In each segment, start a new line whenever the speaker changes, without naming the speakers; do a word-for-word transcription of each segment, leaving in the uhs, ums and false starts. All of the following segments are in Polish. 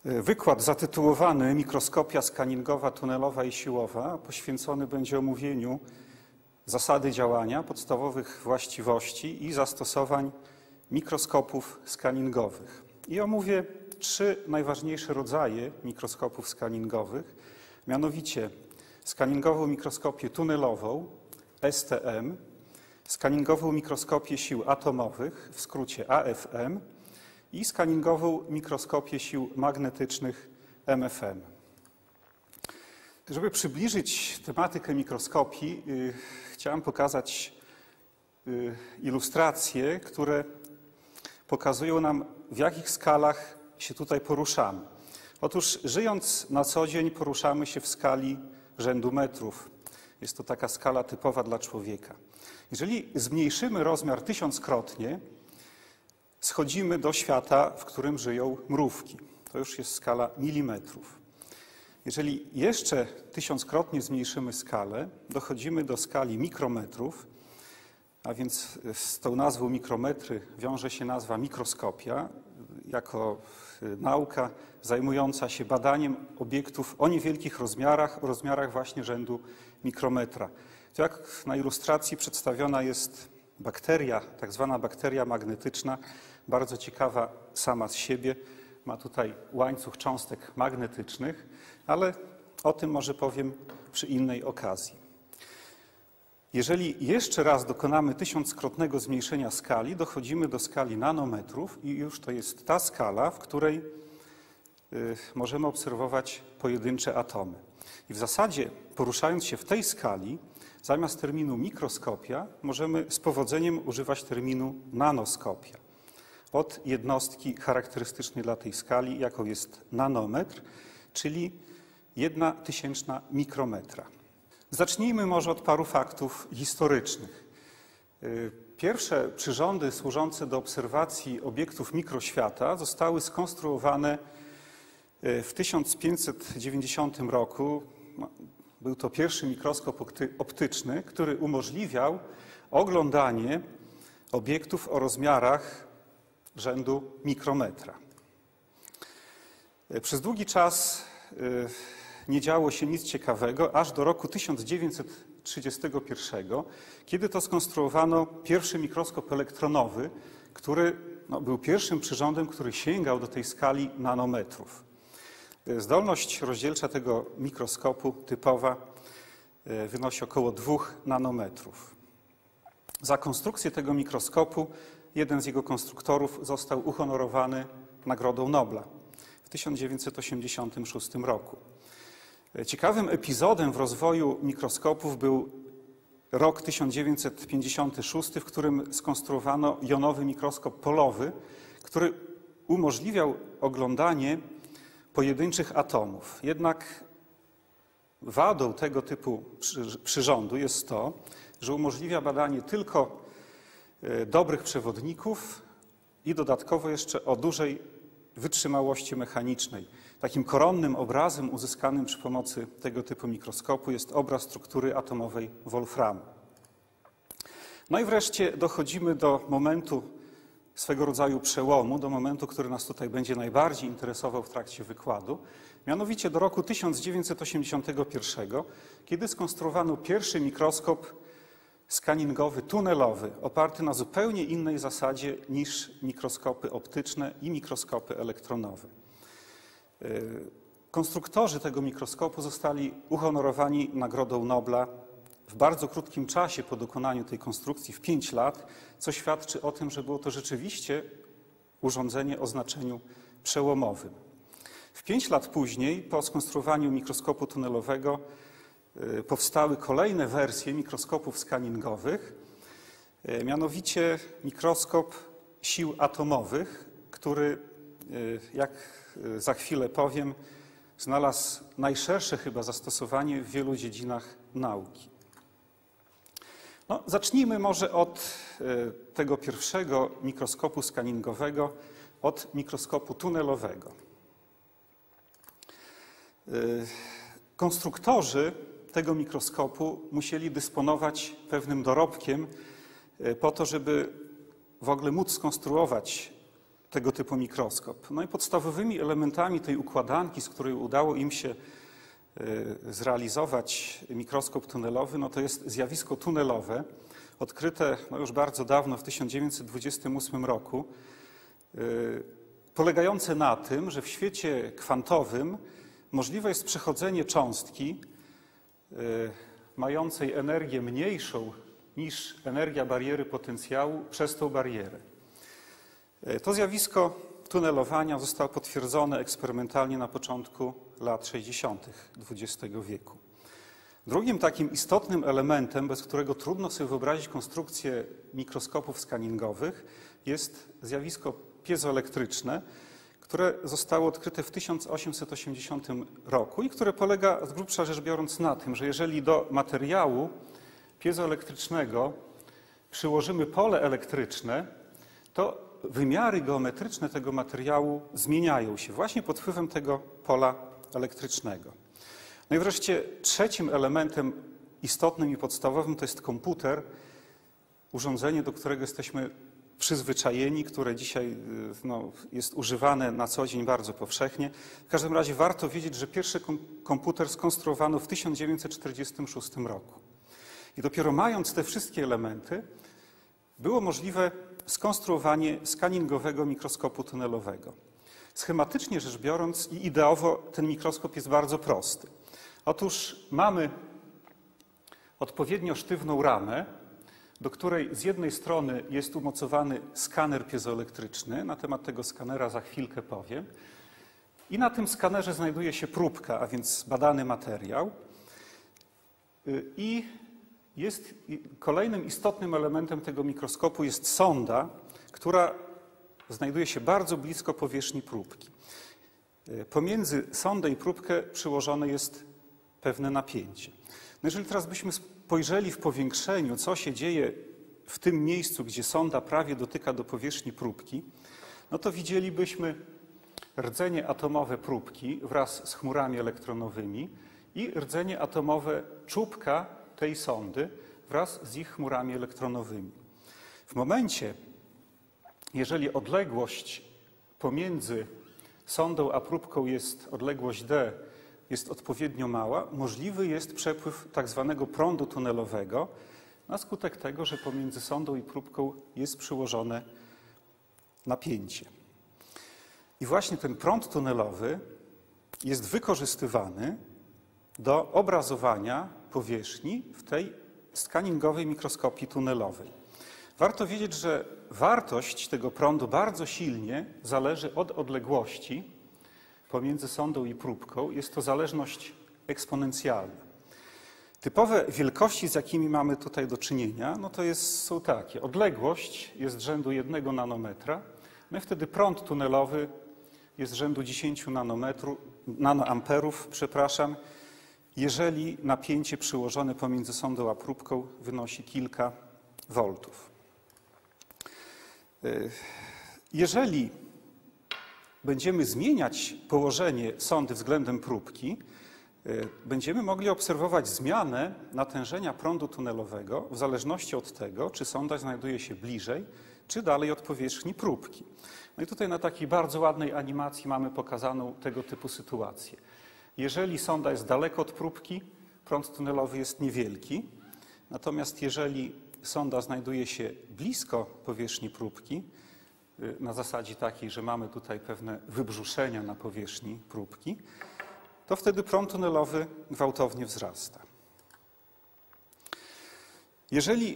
Wykład zatytułowany Mikroskopia skaningowa, tunelowa i siłowa poświęcony będzie omówieniu zasady działania, podstawowych właściwości i zastosowań mikroskopów skaningowych. I omówię trzy najważniejsze rodzaje mikroskopów skaningowych, mianowicie skaningową mikroskopię tunelową, S T M, skaningową mikroskopię sił atomowych, w skrócie A F M, i skaningową mikroskopię sił magnetycznych M F M. Żeby przybliżyć tematykę mikroskopii, yy, chciałem pokazać yy, ilustracje, które pokazują nam, w jakich skalach się tutaj poruszamy. Otóż, żyjąc na co dzień, poruszamy się w skali rzędu metrów. Jest to taka skala typowa dla człowieka. Jeżeli zmniejszymy rozmiar tysiąckrotnie, schodzimy do świata, w którym żyją mrówki. To już jest skala milimetrów. Jeżeli jeszcze tysiąckrotnie zmniejszymy skalę, dochodzimy do skali mikrometrów, a więc z tą nazwą mikrometry wiąże się nazwa mikroskopia, jako nauka zajmująca się badaniem obiektów o niewielkich rozmiarach, o rozmiarach właśnie rzędu mikrometra. To jak na ilustracji przedstawiona jest bakteria, tak zwana bakteria magnetyczna, bardzo ciekawa sama z siebie. Ma tutaj łańcuch cząstek magnetycznych, ale o tym może powiem przy innej okazji. Jeżeli jeszcze raz dokonamy tysiąckrotnego zmniejszenia skali, dochodzimy do skali nanometrów i już to jest ta skala, w której y, możemy obserwować pojedyncze atomy. I w zasadzie, poruszając się w tej skali, zamiast terminu mikroskopia możemy z powodzeniem używać terminu nanoskopia. Od jednostki charakterystycznej dla tej skali, jaką jest nanometr, czyli jedna tysięczna mikrometra. Zacznijmy może od paru faktów historycznych. Pierwsze przyrządy służące do obserwacji obiektów mikroświata zostały skonstruowane w tysiąc pięćset dziewięćdziesiątym roku. Był to pierwszy mikroskop optyczny, który umożliwiał oglądanie obiektów o rozmiarach rzędu mikrometra. Przez długi czas nie działo się nic ciekawego, aż do roku tysiąc dziewięćset trzydziestego pierwszego, kiedy to skonstruowano pierwszy mikroskop elektronowy, który no, był pierwszym przyrządem, który sięgał do tej skali nanometrów. Zdolność rozdzielcza tego mikroskopu typowa wynosi około dwóch nanometrów. Za konstrukcję tego mikroskopu jeden z jego konstruktorów został uhonorowany Nagrodą Nobla w tysiąc dziewięćset osiemdziesiątym szóstym roku. Ciekawym epizodem w rozwoju mikroskopów był rok tysiąc dziewięćset pięćdziesiąty szósty, w którym skonstruowano jonowy mikroskop polowy, który umożliwiał oglądanie pojedynczych atomów. Jednak wadą tego typu przyrządu jest to, że umożliwia badanie tylko dobrych przewodników i dodatkowo jeszcze o dużej wytrzymałości mechanicznej. Takim koronnym obrazem uzyskanym przy pomocy tego typu mikroskopu jest obraz struktury atomowej wolframu. No i wreszcie dochodzimy do momentu swego rodzaju przełomu, do momentu, który nas tutaj będzie najbardziej interesował w trakcie wykładu, mianowicie do roku tysiąc dziewięćset osiemdziesiątego pierwszego, kiedy skonstruowano pierwszy mikroskop skaningowy tunelowy, oparty na zupełnie innej zasadzie niż mikroskopy optyczne i mikroskopy elektronowe. Konstruktorzy tego mikroskopu zostali uhonorowani Nagrodą Nobla w bardzo krótkim czasie po dokonaniu tej konstrukcji, w pięć lat, co świadczy o tym, że było to rzeczywiście urządzenie o znaczeniu przełomowym. W pięć lat później, po skonstruowaniu mikroskopu tunelowego, powstały kolejne wersje mikroskopów skaningowych, mianowicie mikroskop sił atomowych, który, jak za chwilę powiem, znalazł najszersze chyba zastosowanie w wielu dziedzinach nauki. No, zacznijmy może od tego pierwszego mikroskopu skaningowego, od mikroskopu tunelowego. Konstruktorzy tego mikroskopu musieli dysponować pewnym dorobkiem po to, żeby w ogóle móc skonstruować tego typu mikroskop. No i podstawowymi elementami tej układanki, z której udało im się zrealizować mikroskop tunelowy, no to jest zjawisko tunelowe, odkryte no już bardzo dawno, w tysiąc dziewięćset dwudziestym ósmym roku, polegające na tym, że w świecie kwantowym możliwe jest przechodzenie cząstki mającej energię mniejszą niż energia bariery potencjału przez tą barierę. To zjawisko tunelowania zostało potwierdzone eksperymentalnie na początku lat sześćdziesiątych dwudziestego wieku. Drugim takim istotnym elementem, bez którego trudno sobie wyobrazić konstrukcję mikroskopów skaningowych, jest zjawisko piezoelektryczne, które zostało odkryte w tysiąc osiemset osiemdziesiątym roku i które polega z grubsza rzecz biorąc na tym, że jeżeli do materiału piezoelektrycznego przyłożymy pole elektryczne, to wymiary geometryczne tego materiału zmieniają się właśnie pod wpływem tego pola elektrycznego. No i wreszcie trzecim elementem istotnym i podstawowym to jest komputer, urządzenie, do którego jesteśmy przyzwyczajeni, które dzisiaj no, jest używane na co dzień bardzo powszechnie. W każdym razie warto wiedzieć, że pierwszy komputer skonstruowano w tysiąc dziewięćset czterdziestym szóstym roku. I dopiero mając te wszystkie elementy, było możliwe skonstruowanie skaningowego mikroskopu tunelowego. Schematycznie rzecz biorąc i ideowo ten mikroskop jest bardzo prosty. Otóż mamy odpowiednio sztywną ramę, do której z jednej strony jest umocowany skaner piezoelektryczny, na temat tego skanera za chwilkę powiem, i na tym skanerze znajduje się próbka, a więc badany materiał. I jest kolejnym istotnym elementem tego mikroskopu jest sonda, która znajduje się bardzo blisko powierzchni próbki. Pomiędzy sondę i próbkę przyłożone jest pewne napięcie. No jeżeli teraz byśmy spojrzeli w powiększeniu, co się dzieje w tym miejscu, gdzie sonda prawie dotyka do powierzchni próbki, no to widzielibyśmy rdzenie atomowe próbki wraz z chmurami elektronowymi i rdzenie atomowe czubka tej sondy wraz z ich chmurami elektronowymi. W momencie, jeżeli odległość pomiędzy sondą a próbką jest odległość d, jest odpowiednio mała, możliwy jest przepływ tak zwanego prądu tunelowego na skutek tego, że pomiędzy sondą i próbką jest przyłożone napięcie. I właśnie ten prąd tunelowy jest wykorzystywany do obrazowania powierzchni w tej skaningowej mikroskopii tunelowej. Warto wiedzieć, że wartość tego prądu bardzo silnie zależy od odległości pomiędzy sondą i próbką. Jest to zależność eksponencjalna. Typowe wielkości, z jakimi mamy tutaj do czynienia, no to jest, są takie. Odległość jest rzędu jednego nanometra, no i wtedy prąd tunelowy jest rzędu dziesięciu nanoamperów, przepraszam, jeżeli napięcie przyłożone pomiędzy sondą a próbką wynosi kilka voltów. Jeżeli będziemy zmieniać położenie sondy względem próbki, będziemy mogli obserwować zmianę natężenia prądu tunelowego w zależności od tego, czy sonda znajduje się bliżej, czy dalej od powierzchni próbki. No i tutaj na takiej bardzo ładnej animacji mamy pokazaną tego typu sytuację. Jeżeli sonda jest daleko od próbki, prąd tunelowy jest niewielki, natomiast jeżeli sonda znajduje się blisko powierzchni próbki, na zasadzie takiej, że mamy tutaj pewne wybrzuszenia na powierzchni próbki, to wtedy prąd tunelowy gwałtownie wzrasta. Jeżeli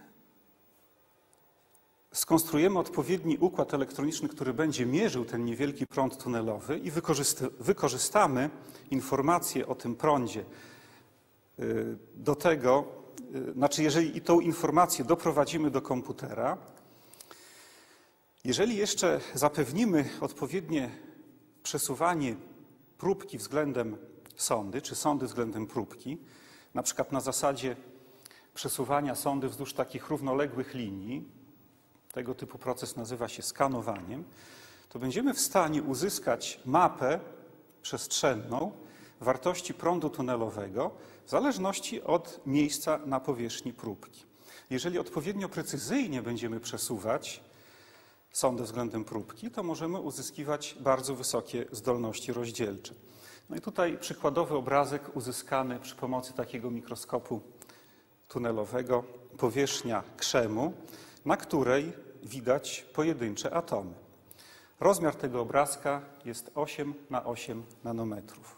skonstruujemy odpowiedni układ elektroniczny, który będzie mierzył ten niewielki prąd tunelowy i wykorzystamy informacje o tym prądzie do tego, znaczy jeżeli i tą informację doprowadzimy do komputera, jeżeli jeszcze zapewnimy odpowiednie przesuwanie próbki względem sondy, czy sondy względem próbki, na przykład na zasadzie przesuwania sondy wzdłuż takich równoległych linii, tego typu proces nazywa się skanowaniem, to będziemy w stanie uzyskać mapę przestrzenną wartości prądu tunelowego w zależności od miejsca na powierzchni próbki. Jeżeli odpowiednio precyzyjnie będziemy przesuwać sondę względem próbki, to możemy uzyskiwać bardzo wysokie zdolności rozdzielcze. No i tutaj przykładowy obrazek uzyskany przy pomocy takiego mikroskopu tunelowego, powierzchnia krzemu, na której widać pojedyncze atomy. Rozmiar tego obrazka jest osiem na osiem nanometrów.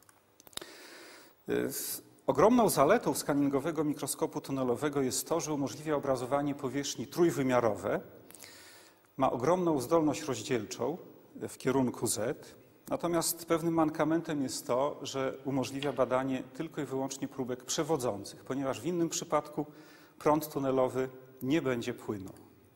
Ogromną zaletą skaningowego mikroskopu tunelowego jest to, że umożliwia obrazowanie powierzchni trójwymiarowe, ma ogromną zdolność rozdzielczą w kierunku Z, natomiast pewnym mankamentem jest to, że umożliwia badanie tylko i wyłącznie próbek przewodzących, ponieważ w innym przypadku prąd tunelowy nie będzie płynął.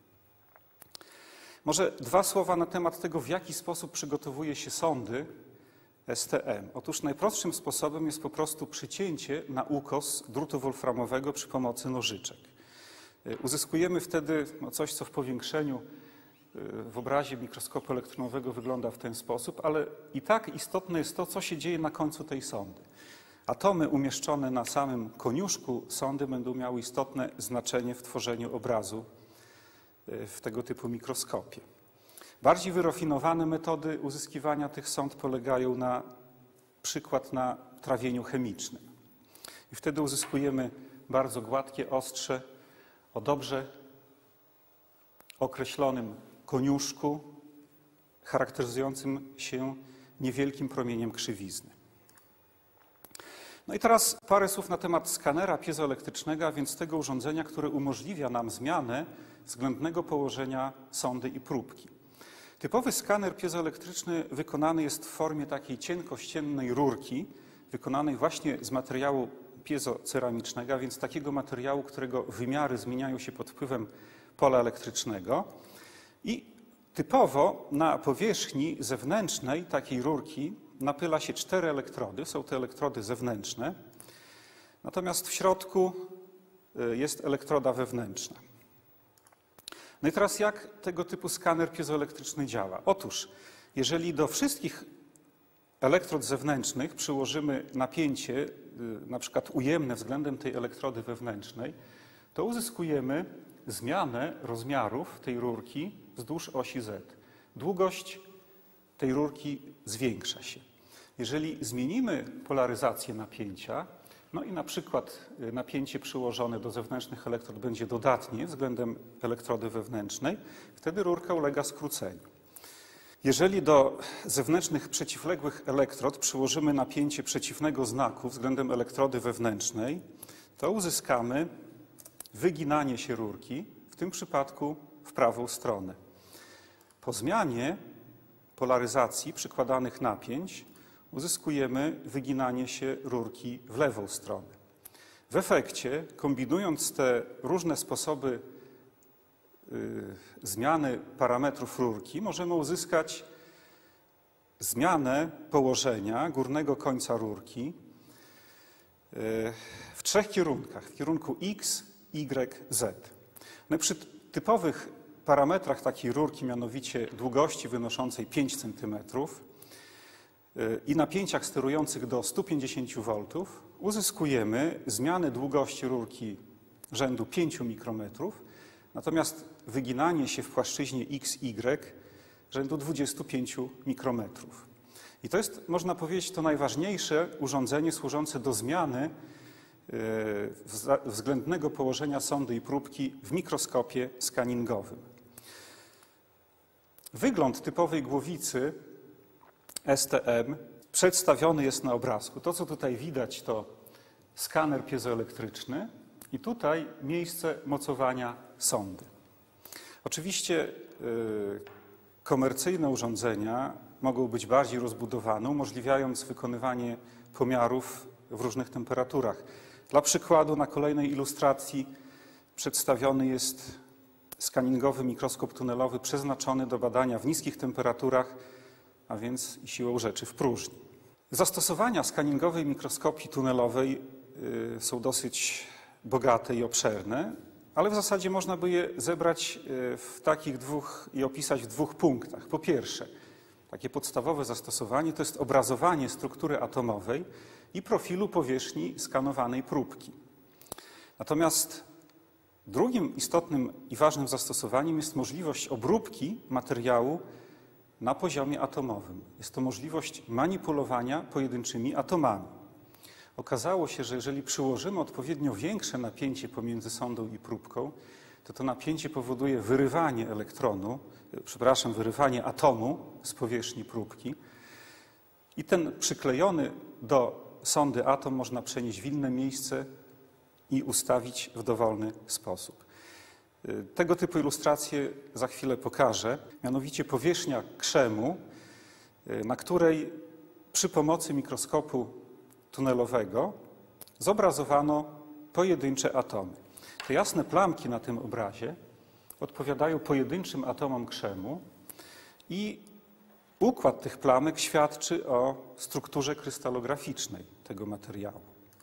Może dwa słowa na temat tego, w jaki sposób przygotowuje się sondy S T M. Otóż najprostszym sposobem jest po prostu przycięcie na ukos drutu wolframowego przy pomocy nożyczek. Uzyskujemy wtedy no, coś, co w powiększeniu w obrazie mikroskopu elektronowego wygląda w ten sposób, ale i tak istotne jest to, co się dzieje na końcu tej sondy. Atomy umieszczone na samym koniuszku sondy będą miały istotne znaczenie w tworzeniu obrazu w tego typu mikroskopie. Bardziej wyrafinowane metody uzyskiwania tych sond polegają na przykład na trawieniu chemicznym. I wtedy uzyskujemy bardzo gładkie ostrze o dobrze określonym koniuszku, charakteryzującym się niewielkim promieniem krzywizny. No i teraz parę słów na temat skanera piezoelektrycznego, a więc tego urządzenia, które umożliwia nam zmianę względnego położenia sondy i próbki. Typowy skaner piezoelektryczny wykonany jest w formie takiej cienkościennej rurki, wykonanej właśnie z materiału piezoceramicznego, a więc takiego materiału, którego wymiary zmieniają się pod wpływem pola elektrycznego. I typowo na powierzchni zewnętrznej takiej rurki napyla się cztery elektrody, są to elektrody zewnętrzne, natomiast w środku jest elektroda wewnętrzna. No i teraz jak tego typu skaner piezoelektryczny działa? Otóż, jeżeli do wszystkich elektrod zewnętrznych przyłożymy napięcie, na przykład ujemne względem tej elektrody wewnętrznej, to uzyskujemy zmianę rozmiarów tej rurki wzdłuż osi Z. Długość tej rurki zwiększa się. Jeżeli zmienimy polaryzację napięcia, no i na przykład napięcie przyłożone do zewnętrznych elektrod będzie dodatnie względem elektrody wewnętrznej, wtedy rurka ulega skróceniu. Jeżeli do zewnętrznych przeciwległych elektrod przyłożymy napięcie przeciwnego znaku względem elektrody wewnętrznej, to uzyskamy wyginanie się rurki, w tym przypadku w prawą stronę. Po zmianie polaryzacji przykładanych napięć uzyskujemy wyginanie się rurki w lewą stronę. W efekcie, kombinując te różne sposoby y, zmiany parametrów rurki, możemy uzyskać zmianę położenia górnego końca rurki y, w trzech kierunkach, w kierunku X, Y, Z. No przy typowych parametrach takiej rurki, mianowicie długości wynoszącej pięć centymetrów i napięciach sterujących do stu pięćdziesięciu woltów, uzyskujemy zmianę długości rurki rzędu pięciu mikrometrów, natomiast wyginanie się w płaszczyźnie X Y rzędu dwudziestu pięciu mikrometrów. I to jest, można powiedzieć, to najważniejsze urządzenie służące do zmiany względnego położenia sondy i próbki w mikroskopie skaningowym. Wygląd typowej głowicy S T M przedstawiony jest na obrazku. To, co tutaj widać, to skaner piezoelektryczny i tutaj miejsce mocowania sondy. Oczywiście yy, komercyjne urządzenia mogą być bardziej rozbudowane, umożliwiając wykonywanie pomiarów w różnych temperaturach. Dla przykładu na kolejnej ilustracji przedstawiony jest skaningowy mikroskop tunelowy przeznaczony do badania w niskich temperaturach, a więc siłą rzeczy w próżni. Zastosowania skaningowej mikroskopii tunelowej y, są dosyć bogate i obszerne, ale w zasadzie można by je zebrać w takich dwóch i opisać w dwóch punktach. Po pierwsze, takie podstawowe zastosowanie to jest obrazowanie struktury atomowej i profilu powierzchni skanowanej próbki. Natomiast Drugim istotnym i ważnym zastosowaniem jest możliwość obróbki materiału na poziomie atomowym. Jest to możliwość manipulowania pojedynczymi atomami. Okazało się, że jeżeli przyłożymy odpowiednio większe napięcie pomiędzy sondą i próbką, to to napięcie powoduje wyrywanie elektronu, przepraszam, wyrywanie atomu z powierzchni próbki i ten przyklejony do sondy atom można przenieść w inne miejsce i ustawić w dowolny sposób. Tego typu ilustrację za chwilę pokażę, mianowicie powierzchnia krzemu, na której przy pomocy mikroskopu tunelowego zobrazowano pojedyncze atomy. Te jasne plamki na tym obrazie odpowiadają pojedynczym atomom krzemu i układ tych plamek świadczy o strukturze krystalograficznej tego materiału.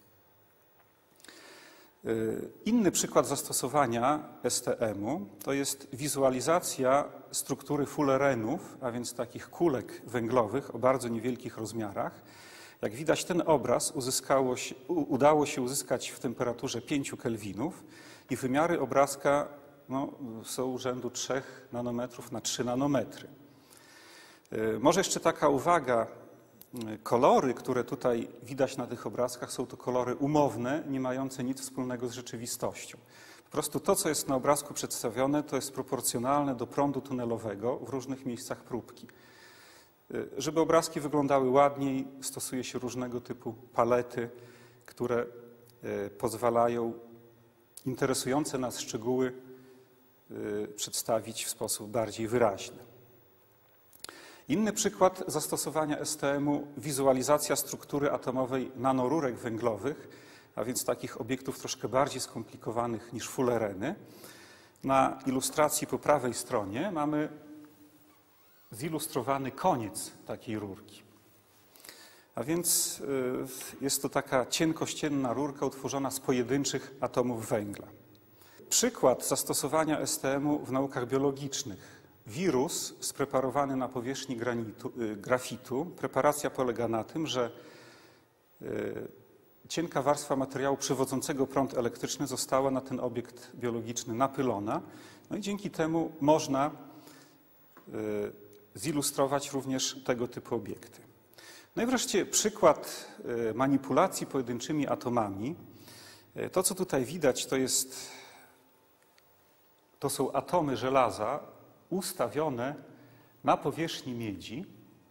Inny przykład zastosowania S T M-u to jest wizualizacja struktury fullerenów, a więc takich kulek węglowych o bardzo niewielkich rozmiarach. Jak widać, ten obraz uzyskało się, udało się uzyskać w temperaturze pięciu kelwinów i wymiary obrazka no, są rzędu trzech nanometrów na trzy nanometry. Może jeszcze taka uwaga, kolory, które tutaj widać na tych obrazkach, są to kolory umowne, nie mające nic wspólnego z rzeczywistością. Po prostu to, co jest na obrazku przedstawione, to jest proporcjonalne do prądu tunelowego w różnych miejscach próbki. Żeby obrazki wyglądały ładniej, stosuje się różnego typu palety, które pozwalają interesujące nas szczegóły przedstawić w sposób bardziej wyraźny. Inny przykład zastosowania S T M-u – wizualizacja struktury atomowej nanorurek węglowych, a więc takich obiektów troszkę bardziej skomplikowanych niż fullereny. Na ilustracji po prawej stronie mamy zilustrowany koniec takiej rurki. A więc jest to taka cienkościenna rurka utworzona z pojedynczych atomów węgla. Przykład zastosowania S T M-u w naukach biologicznych. Wirus spreparowany na powierzchni granitu, grafitu. Preparacja polega na tym, że cienka warstwa materiału przywodzącego prąd elektryczny została na ten obiekt biologiczny napylona. No i dzięki temu można zilustrować również tego typu obiekty. No i wreszcie przykład manipulacji pojedynczymi atomami. To, co tutaj widać, to jest, to są atomy żelaza ustawione na powierzchni miedzi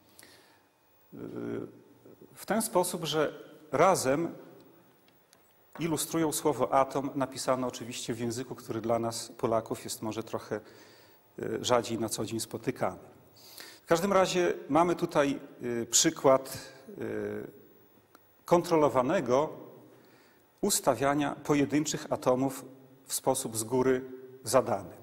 w ten sposób, że razem ilustrują słowo atom, napisane oczywiście w języku, który dla nas, Polaków, jest może trochę rzadziej na co dzień spotykany. W każdym razie mamy tutaj przykład kontrolowanego ustawiania pojedynczych atomów w sposób z góry zadany.